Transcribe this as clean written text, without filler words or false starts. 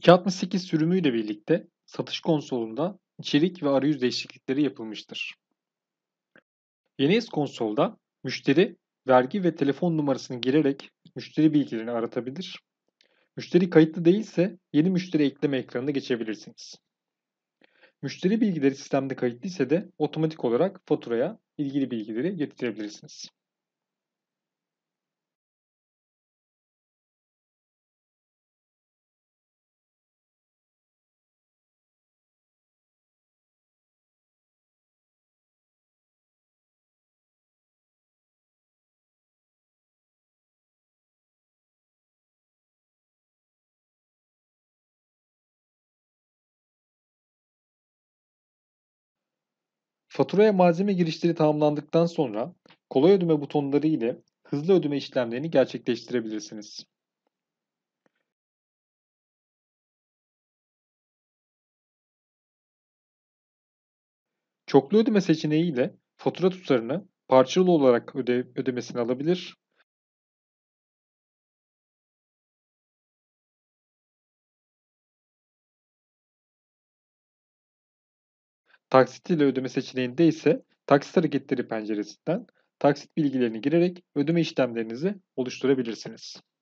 268 sürümüyle birlikte satış konsolunda içerik ve arayüz değişiklikleri yapılmıştır. Yeni konsolda müşteri vergi ve telefon numarasını girerek müşteri bilgilerini aratabilir. Müşteri kayıtlı değilse yeni müşteri ekleme ekranına geçebilirsiniz. Müşteri bilgileri sistemde kayıtlı ise de otomatik olarak faturaya ilgili bilgileri getirebilirsiniz. Faturaya malzeme girişleri tamamlandıktan sonra kolay ödeme butonları ile hızlı ödeme işlemlerini gerçekleştirebilirsiniz. Çoklu ödeme seçeneği ile fatura tutarını parçalı olarak ödemesini alabilir. Taksit ile ödeme seçeneğinde ise taksit hareketleri penceresinden taksit bilgilerini girerek ödeme işlemlerinizi oluşturabilirsiniz.